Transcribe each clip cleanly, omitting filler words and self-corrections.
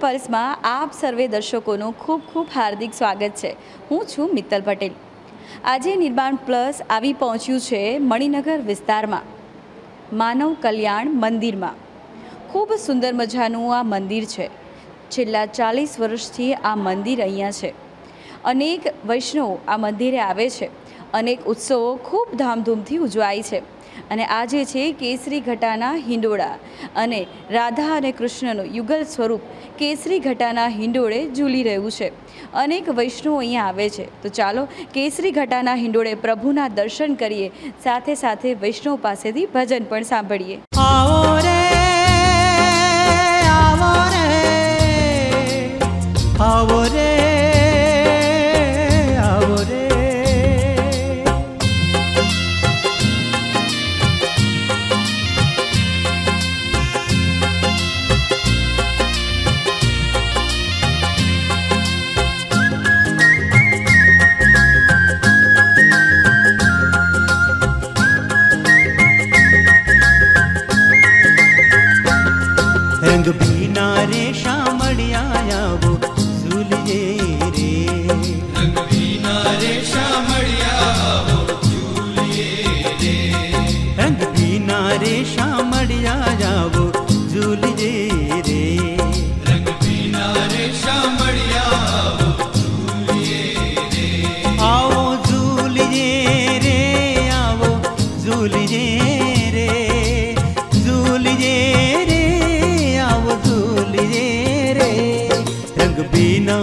Pulse में आप सर्वे दर्शकों खूब खूब हार्दिक स्वागत है। हूँ छूँ मित्तल पटेल। आज निर्माण प्लस आवी पहोंच्यु छे मणिनगर विस्तार में मानव कल्याण मंदिर में। खूब सुंदर मजानुं आ मंदिर है। छेल्ला 40 वर्षथी आ मंदिर अहींया छे। अनेक वैष्णव आ मंदिरे आवे छे। अनेक उत्सवों खूब धामधूमथी उजवाय छे। અને આજે છે કેસરી ઘટાના હિંડોળા અને રાધા અને કૃષ્ણનું યુગલ સ્વરૂપ કેસરી ઘટાના હિંડોળે ઝૂલી રહ્યું છે। અનેક વૈષ્ણવો અહીંયા આવે છે। તો ચાલો કેસરી ઘટાના હિંડોળે પ્રભુના દર્શન કરીએ, સાથે સાથે વૈષ્ણવ પાસેથી ભજન પણ સાંભળીએ। આવો રે આવો રે આવો રે આવો રે। रंग भीना रे शामड़िया वो झूलिए रे। रंग भीना रे शामड़िया वो झूलिए रे। रंग भीना रे शामड़िया वो झूलिए रे। रंग भीना रे शामड़िया वो झूलिए रे। आओ झूलिए रे, आओ झूलिए रे, झूलिए रे, आओ झूलिए रे। रंग भीना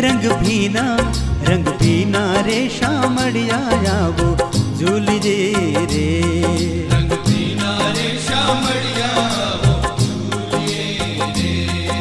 रंग भीना रे शामड़िया वो झूलिए रे। रंग भीना रे शामड़िया वो झूलिए रे।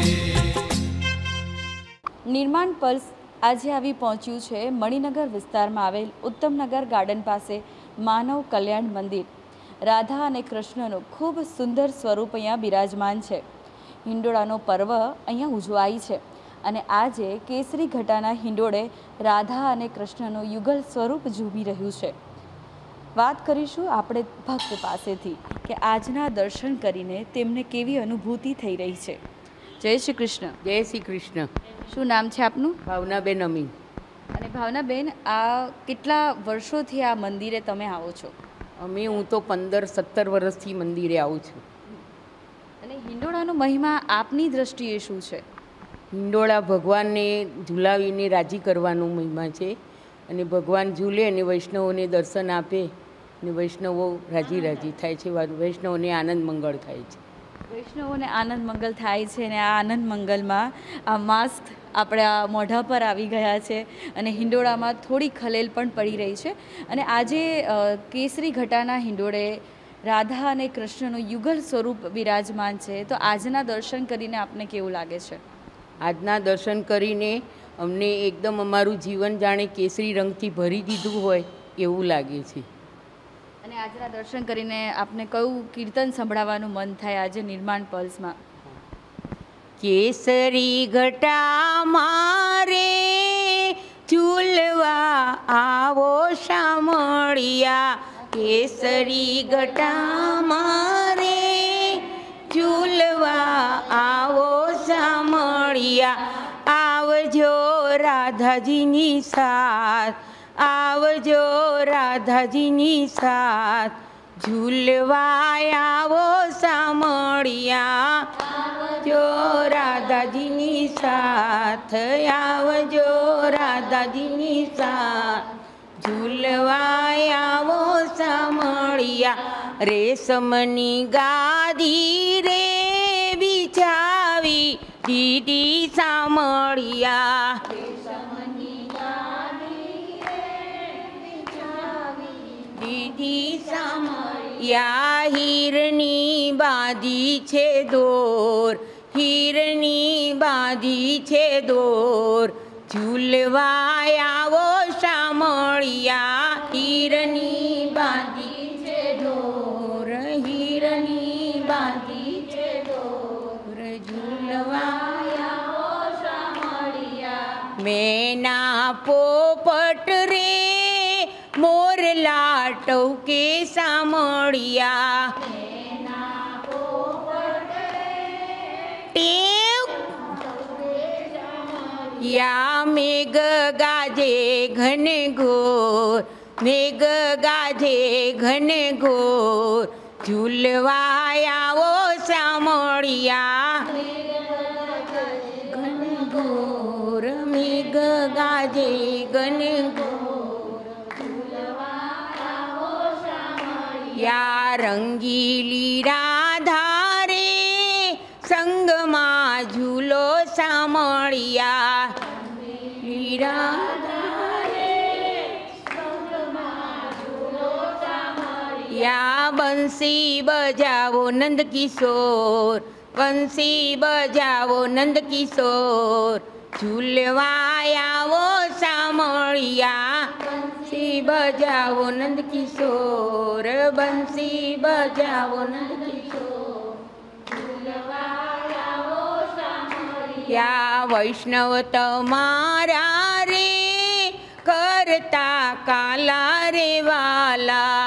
निर्माण पल्स આજે આવી પહોંચ્યું છે મણિનગર વિસ્તારમાં આવેલ ઉત્તમનગર ગાર્ડન પાસે માનવ કલ્યાણ મંદિર। રાધા અને કૃષ્ણનું ખૂબ સુંદર સ્વરૂપ અહીંયા બિરાજમાન છે। હિંડોળાનો પર્વ અહીંયા ઉજવાય છે અને આજે કેસરી ઘટાના હિંડોળે રાધા અને કૃષ્ણનું યુગલ સ્વરૂપ ઝૂમી રહ્યું છે। વાત કરીશું આપણે ભક્ત પાસેથી કે આજના દર્શન કરીને તેમને કેવી અનુભૂતિ થઈ રહી છે। જય શ્રી કૃષ્ણ। जय श्री कृष्ण। શું નામ છે આપનું? ભાવનાબેન અમીન। અને ભાવનાબેન, આ કેટલા વર્ષોથી આ મંદિરે તમે આવો છો? અમે હું તો 15-17 વર્ષથી મંદિરે આવું છું। અને હિંડોળાનો મહિમા આપની દ્રષ્ટિએ શું છે? હિંડોળા ભગવાનને ઝૂલાવીને રાજી કરવાનો મહિમા છે અને ભગવાન ઝૂલે અને વૈષ્ણવોને દર્શન આપે અને વૈષ્ણવો રાજી રાજી થાય છે, વૈષ્ણવોને આનંદ મંગળ થાય છે। વૈષ્ણવોને આનંદ મંગલ થાય છે અને આ આનંદ મંગલમાં આ માસ્ક આપણા મોઢા પર આવી ગયા છે અને હિંડોળામાં થોડી ખલેલ પણ પડી રહી છે। અને આજે કેસરી ઘટાના હિંડોળે રાધા અને કૃષ્ણનું યુગલ સ્વરૂપ બિરાજમાન છે। તો આજના દર્શન કરીને આપને કેવું લાગે છે? આજના દર્શન કરીને અમને એકદમ અમારું જીવન જાણે કેસરી રંગથી ભરી દીધું હોય એવું લાગે છે। અને આજના દર્શન કરીને આપને કયું કીર્તન સંભળાવવાનું મન થાય આજે નિર્માણ પલ્સમાં? કેસરી ઘટા મારે ઝૂલવા આવો શામળિયા। કેસરી ઘટા મારે ઝૂલવા આવો શામળિયા। આવજો રાધાજીની સાથ, आवजो राधाजीनी साथ, झूलवा आवो सामड़िया। आवजो राधाजीनी साथ, आवजो राधाजीनी साथ, झूलवा आवो सामड़िया। रेशमनी गादी रे बिछावी दीदी सामड़िया। दीदी सामड़िया हीरनी बांधी छे दोर, हीरनी बांधी छे दोर, झूलवा आवो शामळिया। हीरनी बांधी छे दोर, हीरनी बांधी छे दोर, झूलवा आवो शामळिया। मैना पोपट रे मोरला टौके सामड़िया। टेव યા મેઘ ગાજે ઘન ઘોર, મેઘ ગાજે ઘન ઘોર, ઝૂલવા આવો સામળિયા ઘન ઘોર, મેઘ ગાજે ઘન ઘોર, યા રંગીલી રાધારે સંગમાં ઝૂલો સામળિયા યા બંસી બજાવો નંદ કિશોર, બંસી બજાવો નંદ કિશોર, ઝૂલવા આવો સામળિયા બંસી બજાવો નંદ કિશોર, બંસી બજાવો નંદ કિશોર, યા વૈષ્ણવ તમારા રે કરતા કાલા રે વાલા,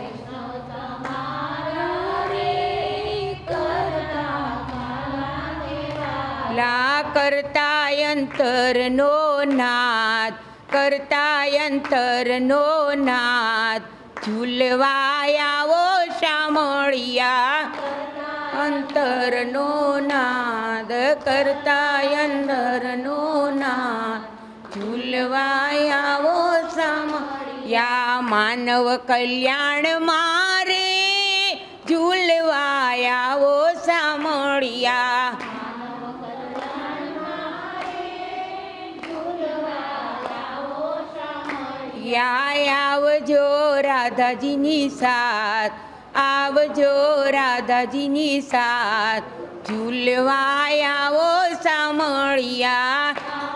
લા કરતા અંતરનો નાદ, કરતા અંતરનો નાદ, ઝૂલવા આવો સામળિયા અંતરનો નાદ, કરતા અંતરનો નાદ, ઝૂલવા આવો સામળિયા માનવ કલ્યાણ મારે, ઝૂલવા આવો સામળિયા યા આવજો રાધાજીની સાથ, આવજો રાધાજીની સાથ, ઝૂલવા આવો સામળિયા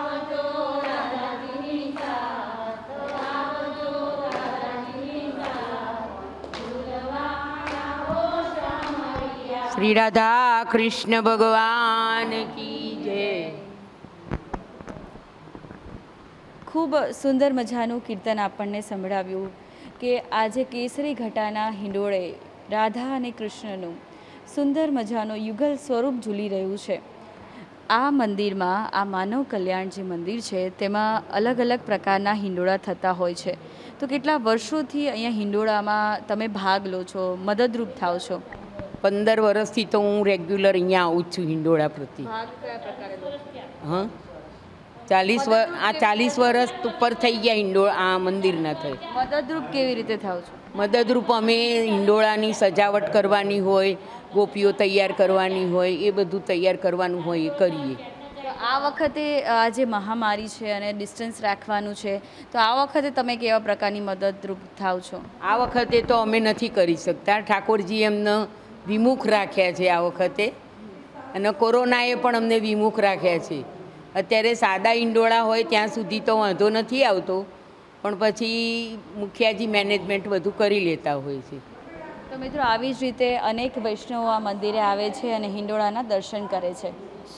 શ્રી રાધા કૃષ્ણ ભગવાન કી જય. ખૂબ સુંદર મજાનું કીર્તન આપણને સંભળાવ્યું કે આજે કેસરી ઘટાના હિંડોળે રાધા અને કૃષ્ણનું સુંદર મજાનું યુગલ સ્વરૂપ ઝૂલી રહ્યું છે. આ મંદિરમાં આ માનવ કલ્યાણ જે મંદિર છે તેમાં અલગ અલગ પ્રકારના હિંડોળા થતા હોય છે. તો કેટલા વર્ષોથી અહીંયા હિંડોળામાં તમે ભાગ લો છો, મદદરૂપ થાવ છો? 15 વર્ષથી તો હું રેગ્યુલર અહીંયા આવું જ છું હિંડોળા પ્રતિ. હા 40 વર્ષ ઉપર થઈ ગયા હિંડોળા આ મંદિરના થઈ. મદદરૂપ કેવી રીતે થાવ છો? મદદરૂપ અમે હિંડોળાની સજાવટ કરવાની હોય, ગોપીઓ તૈયાર કરવાની હોય, એ બધું તૈયાર કરવાનું હોય એ કરીએ. તો આ વખતે આ જે મહામારી છે અને ડિસ્ટન્સ રાખવાનું છે, તો આ વખતે તમે કેવા પ્રકારની મદદરૂપ થાવ છો? આ વખતે તો અમે નથી કરી શકતા, ઠાકોરજી એમને વિમુખ રાખ્યા છે આ વખતે, અને કોરોનાએ પણ અમને વિમુખ રાખ્યા છે. અત્યારે સાદા ઈંડોળા હોય ત્યાં સુધી તો વાંધો નથી આવતો, પણ પછી મુખિયાજી મેનેજમેન્ટ બધું કરી લેતા હોય છે. તો મિત્રો આવી જ રીતે અનેક વૈષ્ણવો આ મંદિરે આવે છે અને હિંડોળાના દર્શન કરે છે.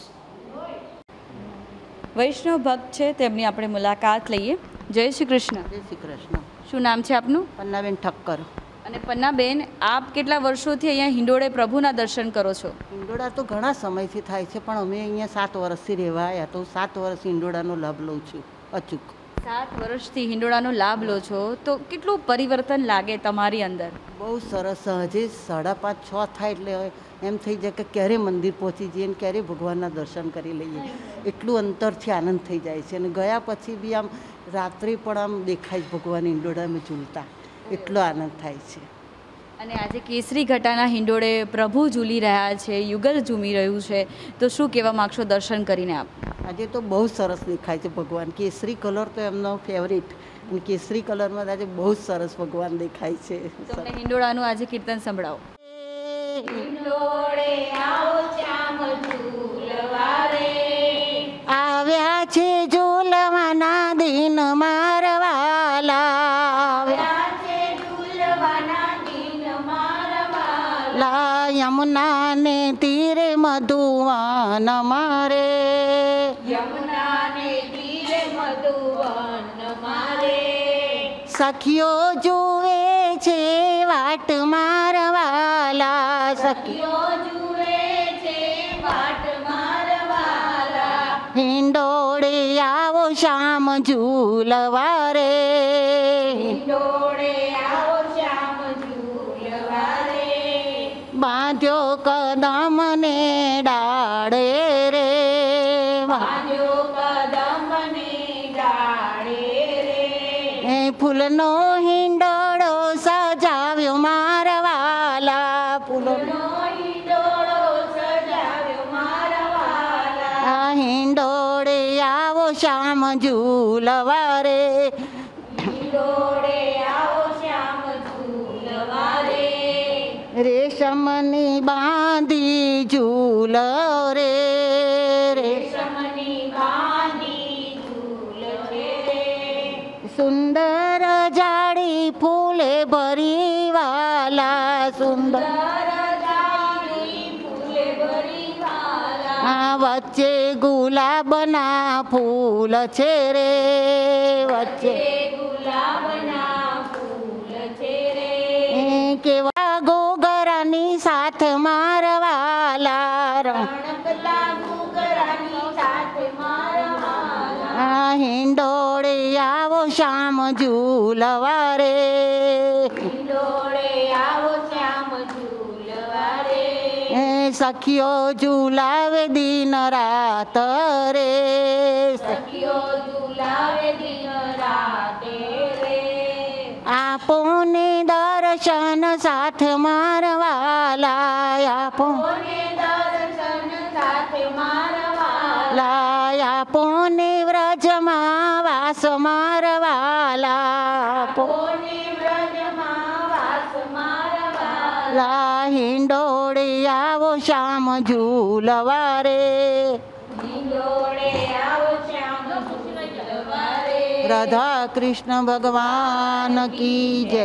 વૈષ્ણવ ભક્ત છે તેમની આપણે મુલાકાત લઈએ. જય શ્રી કૃષ્ણ. જય શ્રી કૃષ્ણ. શું નામ છે આપનું? પન્નાબેન ઠક્કર. અને પન્નાબેન, આપ કેટલા વર્ષોથી અહીંયા હિંડોળે પ્રભુના દર્શન કરો છો? હિંડોળા તો ઘણા સમયથી થાય છે, પણ અમે અહીંયા 7 વર્ષથી રહેવા આવ્યા, તો 7 વર્ષ હિંડોળાનો લાભ લઉં છું અચૂક. 7 વર્ષથી હિંડોળાનો લાભ લો છો, તો કેટલું પરિવર્તન લાગે તમારી અંદર? બહુ સરસ. હજી 5:30 6 થાય એટલે એમ થઈ જાય કે ક્યારે મંદિર પહોંચી જઈએ ને ક્યારે ભગવાનના દર્શન કરી લઈએ, એટલું અંતરથી આનંદ થઈ જાય છે. અને ગયા પછી બી આમ રાત્રે પણ આમ દેખાય ભગવાન હિંડોળામાં ઝૂલતા, એટલો આનંદ થાય છે. અને આજે કેસરી ઘટાના હિંડોળે પ્રભુ ઝૂલી રહ્યા છે, યુગલ ઝૂમી રહ્યું છે, તો શું કહેવા માગશો દર્શન કરીને આપ? આજે તો બહુ સરસ દેખાય છે ભગવાન. કેસરી કલર તો એમનો ફેવરિટ, અને કેસરી કલરમાં આજે બહુ સરસ ભગવાન દેખાય છે. તમને હિંડોળાનું આજે કીર્તન સંભળાવો. આવ્યા છે ઝૂલવાના દિન મારવાલા, લા યમુના ને તીરે મધુવન મારે, સખીઓ જુએ છે વાટ મારવાલા, સખીઓ હિંડોળે આવ શ્યામ ઝૂલવા રે બાંધ્યો કદમ ને ડાળે રે એ ફૂલનો હિંડોળો સજાવ્યો મારા વાલા ફૂલનો આ હિંડોળે આવો શ્યામ ઝૂલવા રે રેશમની બાંધી ઝૂલ રે સુંદર જાડી ફૂલે ભરી વાલા સુંદર આ વચ્ચે ગુલાબના ફૂલ છે રે વચ્ચે કેવા ગોગરાની સાથ મારવાલા આ હિંડોળે આવો શ્યામ ઝૂલવા રે એ સખીઓ ઝૂલાવે દિન રાત રે આપોને દર્શન સાથ મારવાલા આપોને વ્રજમાં વાસ મારવાલા હિંડોળે આવો શ્યામ ઝૂલવા રે રાધા કૃષ્ણ ભગવાન કી જય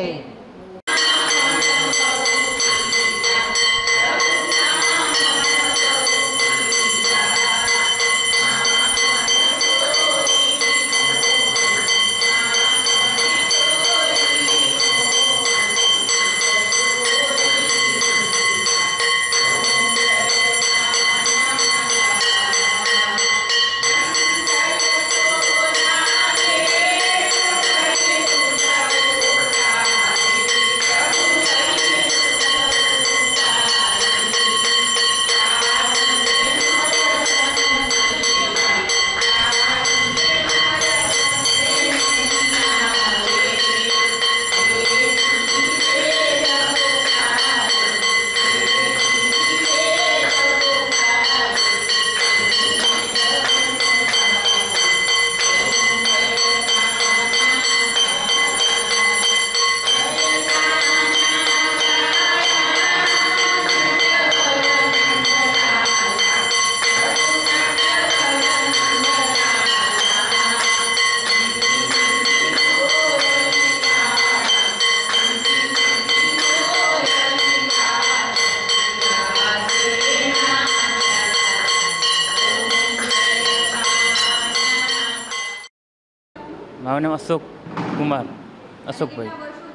મારું નામ અશોક કુમાર અશોકભાઈ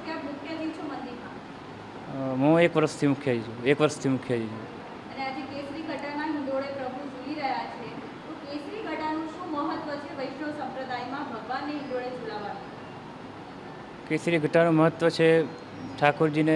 હું 1 વર્ષથી મુખ્ય છું 1 વર્ષથી મુખ્ય છું કેસરી ઘટાનું મહત્ત્વ છે ઠાકોરજીને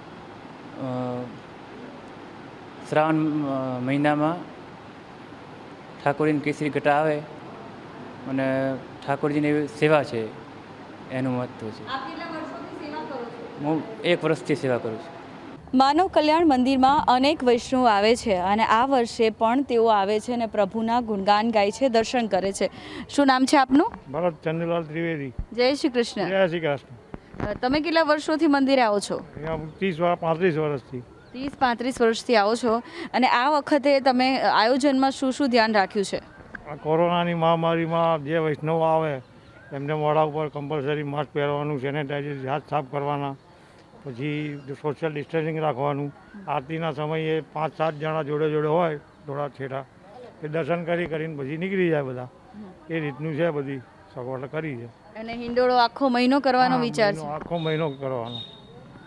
શ્રાવણ મહિનામાં ઠાકોરજીને કેસરી ઘટા આવે અને ઠાકોરજીની એવી સેવા છે એનું મહત્ત્વ છે હું 1 વર્ષથી સેવા કરું છું માનવ કલ્યાણ મંદિરમાં અનેક વૈષ્ણવ આવે છે અને આ વર્ષે પણ તેઓ આવે છે અને પ્રભુના ગુણગાન ગાય છે દર્શન કરે છે શું નામ છે આપનું ભરત ચંદ્રલાલ ત્રિવેદી જય શ્રી કૃષ્ણ જય શ્રી કૃષ્ણ તમે કેટલા વર્ષોથી મંદિરે આવો છો 30-35 વર્ષથી 30-35 વર્ષથી આવો છો અને આ વખતે તમે આયોજનમાં શું શું ધ્યાન રાખ્યું છે આ કોરોનાની મહામારીમાં જે વૈષ્ણવ આવે એમને મોઢા ઉપર કમ્પલસરી માસ્ક પહેરવાનું સેનેટાઈઝર હાથ સાફ કરવાના પછી સોશિયલ ડિસ્ટન્સિંગ રાખવાનું આરતીના સમયે 5-7 જણા જોડે જોડે હોય થોડા છેડા એ દર્શન કરીને પછી નીકળી જાય બધા એ રીતનું છે બધી સગવડ કરી છે અને હિંડોળો આખો મહિનો કરવાનો વિચાર છે આખો મહિનો કરવાનો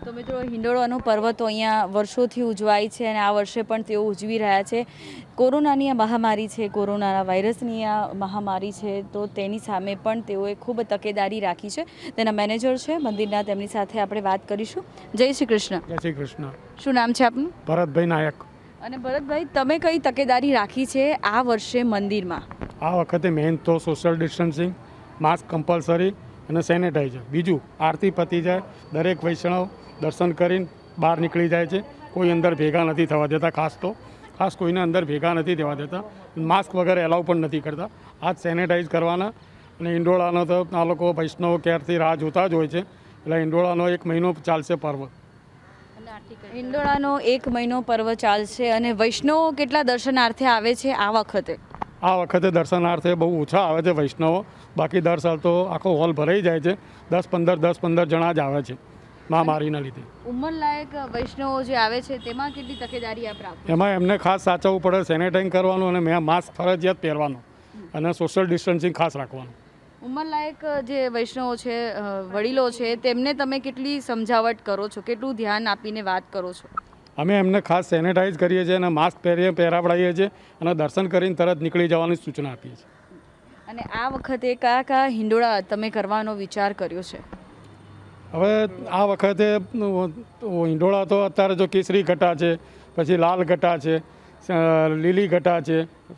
તો મિત્રો હિંડોળાનો પર્વ તો અહીંયા વર્ષોથી ઉજવાય છે અને આ વર્ષે પણ તેઓ ઉજવી રહ્યા છે. કોરોનાની આ મહામારી છે, કોરોના વાયરસની આ મહામારી છે, તો તેની સામે પણ તેઓએ ખૂબ તકેદારી રાખી છે. તેના મેનેજર છે મંદિરના, તેમની સાથે આપણે વાત કરીશું. જય શ્રી કૃષ્ણ. જય શ્રી કૃષ્ણ. શું નામ છે આપનું? ભરતભાઈ નાયક. અને ભરતભાઈ, તમે કઈ તકેદારી રાખી છે આ વર્ષે મંદિરમાં? આ વખતે મેઇન તો સોશિયલ ડિસ્ટન્સિંગ, માસ્ક કમ્પલસરી અને સેનેટાઈઝર. બીજું, આરતી પતી જાય દરેક વૈષ્ણવ દર્શન કરીને બહાર નીકળી જાય છે. કોઈ અંદર ભેગા નથી થવા દેતા. ખાસ કોઈને અંદર ભેગા નથી થવા દેતા. માસ્ક વગેરે એલાઉ પણ નથી કરતા. હાથ સેનેટાઈઝ કરવાના. અને હિંડોળાનો તો આ લોકો વૈષ્ણવો ક્યારથી રાહ જોતા જ હોય છે. એટલે હિંડોળાનો 1 મહિનો ચાલશે પર્વ. હિંડોળાનો 1 મહિનો પર્વ ચાલશે. અને વૈષ્ણવો કેટલા દર્શનાર્થે આવે છે આ વખતે? આ વખતે દર્શનાર્થે બહુ ઓછા આવે છે વૈષ્ણવો. બાકી દર સાલ તો આખો હોલ ભરાઈ જાય છે. 10-15 જણા જ આવે છે મહામારીના લીધે. ઉંમરલાયક વૈષ્ણવો જે આવે છે તેમાં કેટલી તકેદારી આપ રાખો? એમાં એમને ખાસ સાચવવું પડે. સેનેટાઈઝ કરવાનું અને માસ્ક ફરજિયાત પહેરવાનું અને સોશિયલ ડિસ્ટન્સિંગ ખાસ રાખવાનું. ઉંમરલાયક જે વૈષ્ણવો છે, વડીલો છે, તેમને તમે કેટલી સમજાવટ કરો છો? કેટલું ધ્યાન આપીને વાત કરો છો? અમે એમને ખાસ સેનેટાઈઝ કરીએ છીએ અને માસ્ક પહેરાવડાવીએ છીએ અને દર્શન કરીને તરત નીકળી જવાની સૂચના આપીએ છીએ. અને આ વખતે કયા હિંડોળા તમે કરવાનો વિચાર કર્યો છે? હવે આ વખતે હિંડોળા તો અત્યારે જો કેસરી ઘટા છે, પછી લાલ ઘટા છે, લીલી ઘટા છે,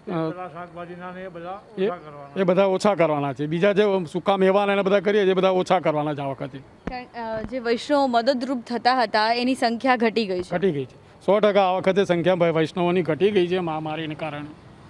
એ બધા ઓછા કરવાના છે. બીજા જે સૂકા મેવાના એને બધા કરીએ છીએ, બધા ઓછા કરવાના છે આ વખતે. જે વૈષ્ણવો મદદરૂપ થતા હતા એની સંખ્યા ઘટી ગઈ છે. ઘટી ગઈ છે 100%. આ વખતે સંખ્યા વૈષ્ણવોની ઘટી ગઈ છે મહામારીને કારણે.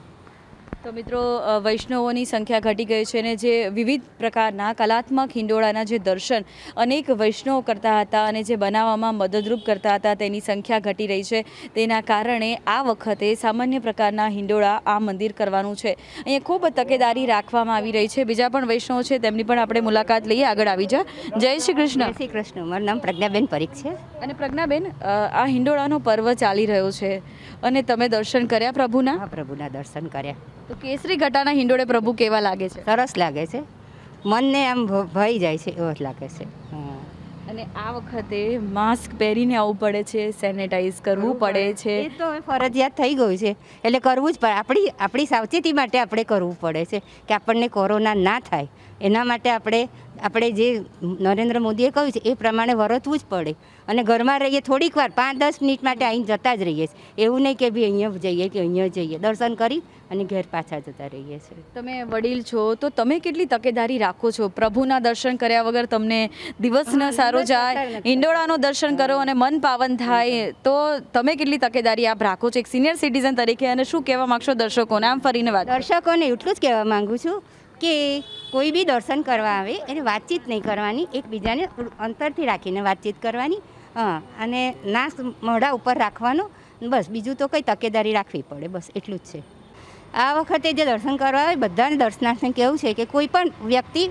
તો મિત્રો, વૈષ્ણવોની સંખ્યા ઘટી ગઈ છે અને જે વિવિધ પ્રકારના કલાત્મક હિંડોળાના જે દર્શન અનેક વૈષ્ણવો કરતા હતા અને જે બનાવવામાં મદદરૂપ કરતા હતા તેની સંખ્યા ઘટી રહી છે. તેના કારણે આ વખતે સામાન્ય પ્રકારના હિંડોળા આ મંદિર કરવાનું છે. અહીંયા ખૂબ તકેદારી રાખવામાં આવી રહી છે. બીજા પણ વૈષ્ણવો છે, તેમની પણ આપણે મુલાકાત લઈએ. આગળ આવી જા. જય શ્રી કૃષ્ણ. જય શ્રી કૃષ્ણ. મારું નામ પ્રજ્ઞાબેન પરીખ છે. અને પ્રજ્ઞાબેન, આ હિંડોળાનો પર્વ ચાલી રહ્યો છે અને તમે દર્શન કર્યા પ્રભુના? હા, પ્રભુના દર્શન કર્યા. તો કેસરી ઘટાના હિંડોળે પ્રભુ કેવા લાગે છે? સરસ લાગે છે. મનને આમ ભઈ જાય છે એવો જ લાગે છે. અને આ વખતે માસ્ક પહેરીને આવવું પડે છે, સેનેટાઈઝ કરવું પડે છે. એ તો હવે ફરજિયાત થઈ ગયું છે એટલે કરવું જ પડે. આપણી સાવચેતી માટે આપણે કરવું પડે છે કે આપણને કોરોના ના થાય. એના માટે આપણે જે નરેન્દ્ર મોદીએ કહ્યું છે એ પ્રમાણે વર્તવું જ પડે. અને ઘરમાં રહીએ થોડીક વાર 5-10 મિનિટ માટે અહીં જતા જ રહીએ છીએ. એવું નહીં કે ભાઈ અહીંયા જઈએ કે અહીંયા જઈએ. દર્શન કરી અને ઘેર પાછા જતા રહીએ છીએ. તમે વડીલ છો તો તમે કેટલી તકેદારી રાખો છો? પ્રભુના દર્શન કર્યા વગર તમને દિવસ ન સારો જાય, હિંડોળાનો દર્શન કરો અને મન પાવન થાય, તો તમે કેટલી તકેદારી આપ રાખો છો એક સિનિયર સિટીઝન તરીકે? અને શું કહેવા માંગશો દર્શકોને? આમ ફરીને વાત. દર્શકોને એટલું જ કહેવા માંગુ છું કે કોઈ બી દર્શન કરવા આવે એને વાતચીત નહીં કરવાની, એકબીજાને અંતરથી રાખીને વાતચીત કરવાની. અને ના મોઢા ઉપર રાખવાનું. બસ, બીજું તો કંઈ તકેદારી રાખવી પડે, બસ એટલું જ છે. આ વખતે જે દર્શન કરવા આવે બધાને દર્શનાર્થીને કહેવું છે કે કોઈ પણ વ્યક્તિ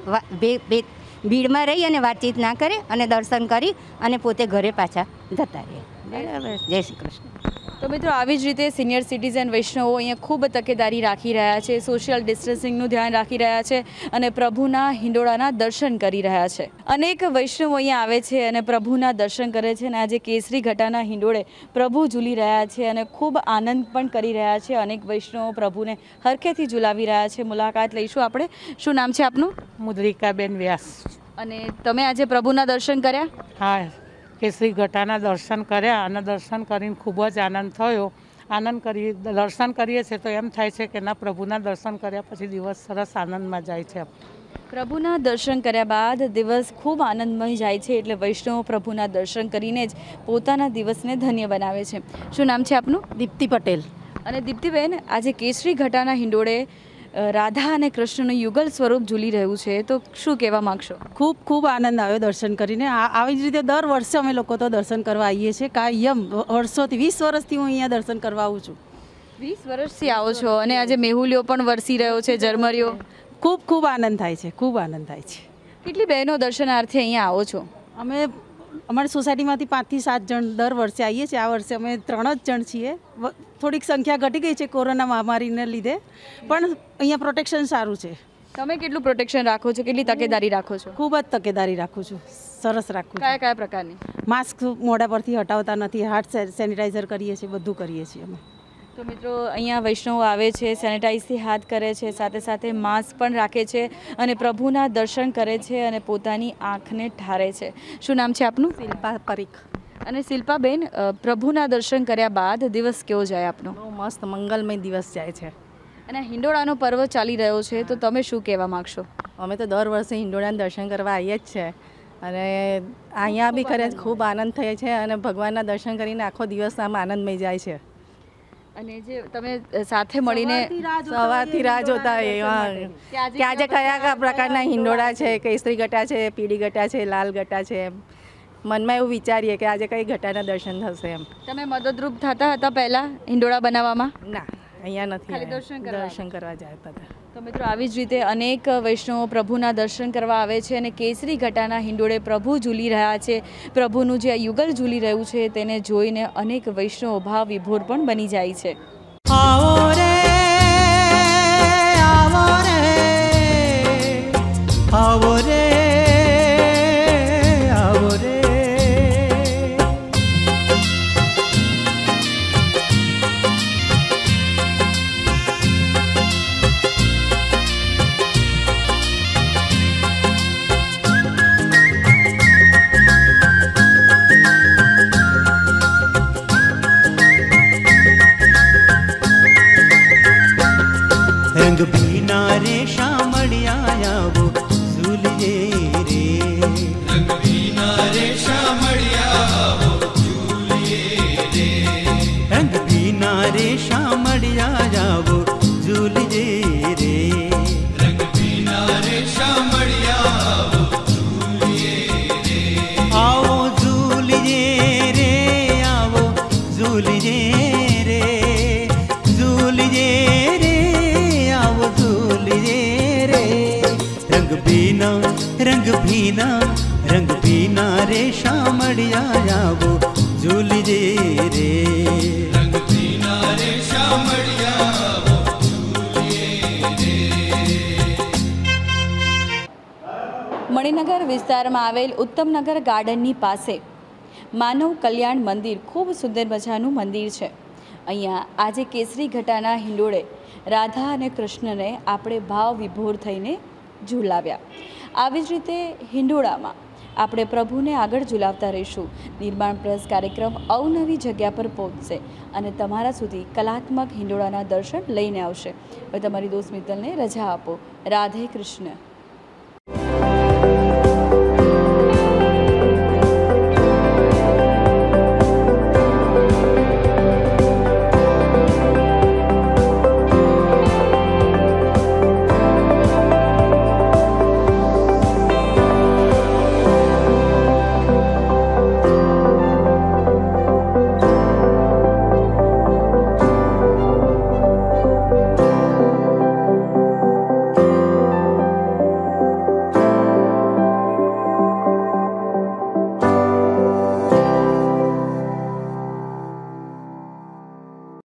ભીડમાં રહી અને વાતચીત ના કરે અને દર્શન કરી અને પોતે ઘરે પાછા જતા રહે. બરાબર. જય શ્રી કૃષ્ણ. તો મિત્રો, આવી જ રીતે સિનિયર સિટીઝન વૈષ્ણવો અહીંયા ખૂબ તકેદારી રાખી રહ્યા છે, સોશિયલ ડિસ્ટન્સિંગનું ધ્યાન રાખી રહ્યા છે અને પ્રભુના હિંડોળાના દર્શન કરી રહ્યા છે. અનેક વૈષ્ણવો અહીંયા આવે છે અને પ્રભુના દર્શન કરે છે. અને આજે કેસરી ઘટાના હિંડોળે પ્રભુ ઝૂલી રહ્યા છે અને ખૂબ આનંદ પણ કરી રહ્યા છે. અનેક વૈષ્ણવો પ્રભુને હરખેથી ઝુલાવી રહ્યા છે. મુલાકાત લઈશું આપણે. શું નામ છે આપનું? મુદ્રિકાબેન વ્યાસ. અને તમે આજે પ્રભુના દર્શન કર્યા? હા, કેસરી ઘટાના દર્શન કર્યા અને દર્શન કરીને ખૂબ જ આનંદ થયો. દર્શન કરીએ છીએ તો એમ થાય છે કે ના, પ્રભુના દર્શન કર્યા પછી દિવસ સરસ આનંદમાં જાય છે. પ્રભુના દર્શન કર્યા બાદ દિવસ ખૂબ આનંદમય જાય છે. એટલે વૈષ્ણવો પ્રભુના દર્શન કરીને જ પોતાના દિવસને ધન્ય બનાવે છે. શું નામ છે આપનું? દીપ્તિ પટેલ. અને દીપ્તિબેન, આજે કેસરી ઘટાના હિંડોળે રાધા અને કૃષ્ણનું યુગલ સ્વરૂપ ઝૂલી રહ્યું છે, તો શું કહેવા માંગશો? ખૂબ આનંદ આવ્યો દર્શન કરીને. આવી જ રીતે દર વર્ષે અમે લોકો તો દર્શન કરવા આવીએ છીએ. કાયમ વર્ષોથી 20 વર્ષથી હું અહીંયા દર્શન કરવા આવું છું. 20 વર્ષથી આવો છો અને આજે મેહુલિયો પણ વરસી રહ્યો છે, ઝરમરિયો. ખૂબ આનંદ થાય છે. ખૂબ આનંદ થાય છે. કેટલી બહેનો દર્શનાર્થે અહીંયા આવો છો? અમે અમારી સોસાયટીમાંથી 5 થી 7 જણ દર વર્ષે આવીએ છીએ. આ વર્ષે અમે 3 જ જણ છીએ. થોડીક સંખ્યા ઘટી ગઈ છે કોરોના મહામારીને લીધે, પણ અહીંયા પ્રોટેક્શન સારું છે. તમે કેટલું પ્રોટેક્શન રાખો છો? કેટલી તકેદારી રાખો છો? ખૂબ જ તકેદારી રાખું છું. સરસ રાખું. કયા પ્રકારની? માસ્ક મોઢા પરથી હટાવતા નથી, હાથ સેનિટાઈઝર કરીએ છીએ, બધું કરીએ છીએ અમે. તો મિત્રો અહીંયા વૈષ્ણવો આવે છે, સેનિટાઈઝથી હાથ કરે છે, સાથે સાથે માસ્ક પણ રાખે છે અને પ્રભુના દર્શન કરે છે અને પોતાની આંખને ઠારે છે. શું નામ છે આપનું? શિલ્પા પરીખ. અને શિલ્પાબેન, પ્રભુના દર્શન કર્યા બાદ દિવસ કેવો જાય આપનો? બહુ મસ્ત મંગલમય દિવસ જાય છે. અને હિંડોળાનો પર્વ ચાલી રહ્યો છે, તો તમે શું કહેવા માગશો? અમે તો દર વર્ષે હિંડોળાના દર્શન કરવા આવીએ જ છે અને અહીંયા બી ખરે ખૂબ આનંદ થાય છે અને ભગવાનના દર્શન કરીને આખો દિવસ આમ આનંદમય જાય છે. અને જે તમે સાથે મળીને સવારથી રાહ જોતા હોય કે આજે કયા પ્રકારના હિંડોળા છે, કેસરી ગટા છે, પીળી ગટા છે, લાલ ગટા છે, એમ મનમાં એવું વિચારીએ કે આજે કઈ ઘટાના દર્શન થશે એમ. તમે મદદરૂપ થતા હતા પહેલાં હિંડોળા બનાવવામાં? ના, અહીંયા નથી, ખાલી દર્શન કરવા જતા હતા. તો મિત્રો આવી જ રીતે અનેક વૈષ્ણવો પ્રભુના દર્શન કરવા આવે છે અને કેસરી ઘટાના હિંડોળે પ્રભુ ઝૂલી રહ્યા છે. પ્રભુનું જે યુગલ ઝૂલી રહ્યું છે તેને જોઈને અનેક વૈષ્ણવો ભાવ વિભોર પણ બની જાય છે. આવો રે આવો રે આવો રે આવો રે. રંગ ભીના રે શામળિયા આવો ઝૂલીએ રે. રંગ ભીના રે શામળિયા આવો ઝૂલીએ રે. રંગ ભીના રે શામળિયા આવો ઝૂલીએ રે. રંગ ભીના રે શામળિયા આવો ઝૂલીએ રે. આવો ઝૂલીએ રે આવો ઝૂલીએ રે ઝૂલીએ રે આવો ઝૂલીએ રે. રંગ ભીના રંગ ભીના રે શામળિયા આવો ઝૂલીએ રે. રંગ ભીના રે શામળિયા આવો ઝૂલીએ રે. મણિનગર વિસ્તારમાં આવેલ ઉત્તમનગર ગાર્ડનની પાસે માનવ કલ્યાણ મંદિર ખૂબ સુંદર મજાનું મંદિર છે. અહીંયા આજે કેસરી ઘટાના હિંડોળે રાધા અને કૃષ્ણને આપણે ભાવ વિભોર થઈને ઝૂલાવ્યા. આવી જ રીતે હિંડોળામાં આપણે પ્રભુને આગળ ઝૂલાવતા રહીશું. નિર્માણ પ્લસ કાર્યક્રમ અવનવી જગ્યા પર પહોંચશે અને તમારા સુધી કલાત્મક હિંડોળાના દર્શન લઈને આવશે. હવે તમારી દોસ્ત મિત્તલને રજા આપો. રાધે કૃષ્ણ.